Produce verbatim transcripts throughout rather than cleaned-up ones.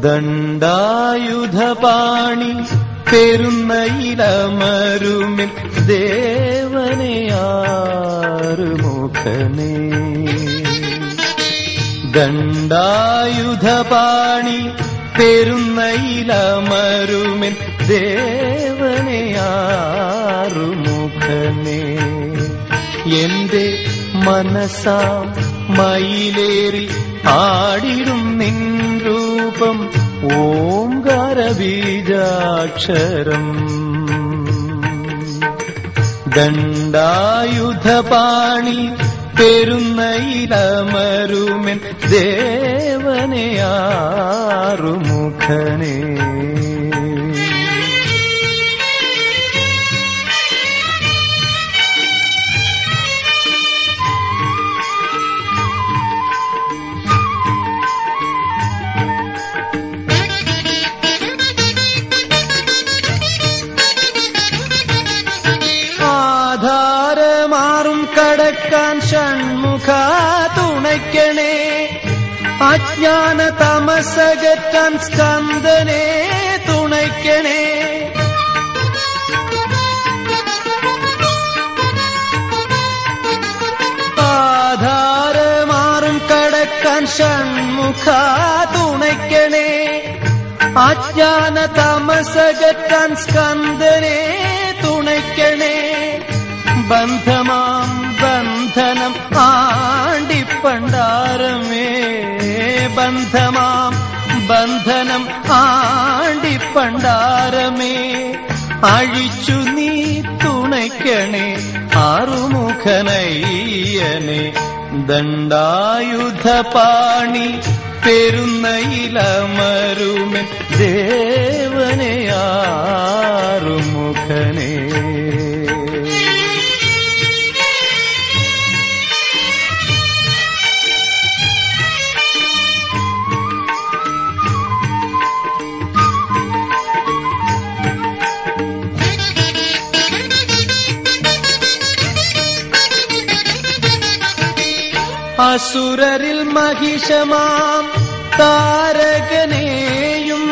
ദണ്ഡായുധപാണി പെരുന്നയിലമരുമിൻ ദേവനെ ആറുമുഖനേ. ദണ്ഡായുധപാണി പെരുന്നയിലമരുമിൻ ദേവനെ ആറുമുഖനേ. എന്റെ മനസ്സാം മയിലേറി ആടിടും നിൻ രൂപം ഓംകാരബീജാക്ഷരം. ദണ്ഡായുധപാണി പെരുന്നയിലമരുമിൻ ദേവനെ ആറുമുഖനേ. ആധാരമാറും കടക്കാൻ ഷൺമുഖ തുണയ്ക്കണേ. അജ്ഞാന തമസകറ്റാൻ സ്കന്ദനെ തുണയ്ക്കണേ. ആധാരമാറും കടക്കാൻ ഷൺമുഖ തുണയ്ക്കണേ. അജ്ഞാന തമസകറ്റാൻ സ്കന്ദനെ തുണയ്ക്കണേ. ബന്ധമാം ബന്ധനം ആണ്ടിപ്പണ്ടാരമേ. ബന്ധമാം ബന്ധനം ആണ്ടിപ്പണ്ടാരമേ. അഴിച്ചു നീ തുണയ്ക്കണേ ആറുമുഖനയ്യനെ. ദണ്ഡായുധപാണി പെരുന്നയിലമരുമിൻ ദേവനെ ആറുമുഖനേ. അസുരരിൽ മഹിഷമാം താരകനെയും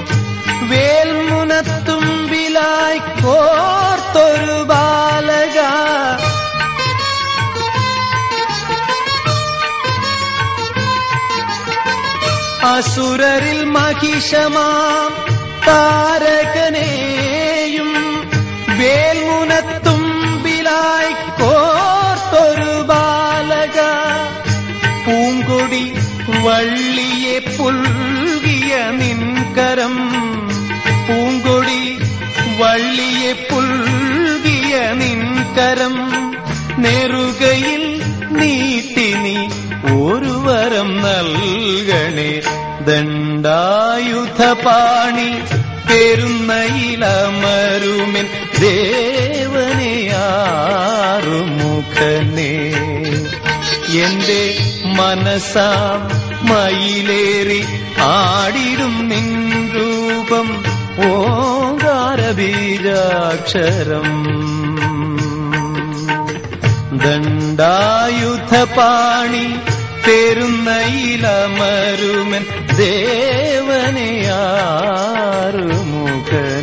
വേൽമുനത്തുമ്പിലായി കോർത്തൊരു ബാലക. അസുരരിൽ മഹിഷമാം താരകനെയും വേൽമുനത്തുമ്പിലായി കോർത്തൊരു ബാലക. പൂങ്കൊടി വള്ളിയെ പുൽകിയ നിൻകരം. പൂങ്കൊടി വള്ളിയെ പുൽകിയ നിൻകരം. നെറുകയിൽ നീട്ടി നീ ഒരു വരം നൽകണേ. ദണ്ഡായുധപാണി പെരുന്നയിലമരുമിൻ ദേവനെ ആറുമുഖനേ. എന്റെ മനസ്സാം മയിലേറി ആടിടും നിൻ രൂപം ഓംകാരബീജാക്ഷരം. ദണ്ഡായുധപാണി പെരുന്നയിലമരുമിൻ ദേവനെ ആറുമുഖനേ.